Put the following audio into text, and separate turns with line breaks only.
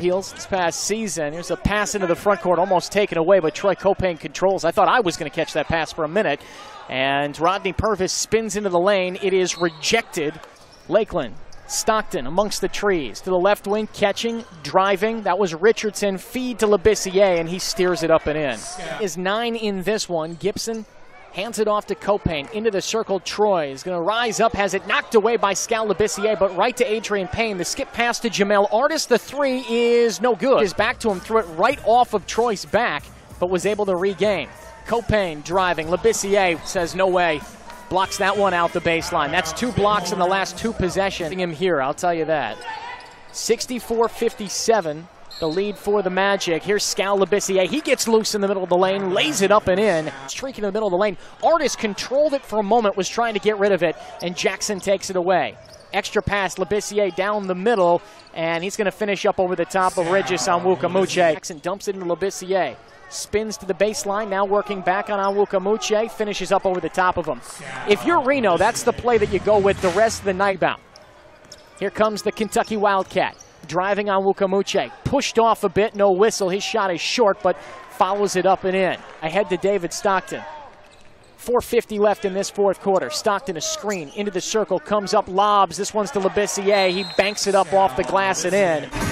heels this past season. Here's a pass into the front court, almost taken away, but Troy Copane controls. I thought I was going to catch that pass for a minute. And Rodney Purvis spins into the lane. It is rejected. Lakeland, Stockton amongst the trees. To the left wing, catching, driving. That was Richardson. Feed to Labissiere, and he steers it up and in. Is 9 in this one. Gibson hands it off to Copane. Into the circle, Troy is going to rise up, has it knocked away by Skal Labissiere, but right to Adrian Payne. The skip pass to Jamel Artis. The three is no good. His back to him, threw it right off of Troy's back, but was able to regain. Copane driving. Labissiere says no way. Blocks that one out the baseline. That's 2 blocks in the last 2 possessions. Him here, I'll tell you that. 64-57. The lead for the Magic. Here's Skal Labissiere. He gets loose in the middle of the lane, lays it up and in. Streaking in the middle of the lane. Artis controlled it for a moment, was trying to get rid of it, and Jackson takes it away. Extra pass, Labissiere down the middle, and he's going to finish up over the top of Regis Onwukamuche. Jackson dumps it into Labissiere. Spins to the baseline, now working back on Onwukamuche. Finishes up over the top of him. If you're Reno, that's the play that you go with the rest of the night bout. Here comes the Kentucky Wildcat. Driving on Onwukamuche. Pushed off a bit, no whistle. His shot is short, but follows it up and in. Ahead to David Stockton. 4:50 left in this fourth quarter. Stockton a screen into the circle, comes up, lobs. This one's to Labissiere. He banks it up off the glass and in.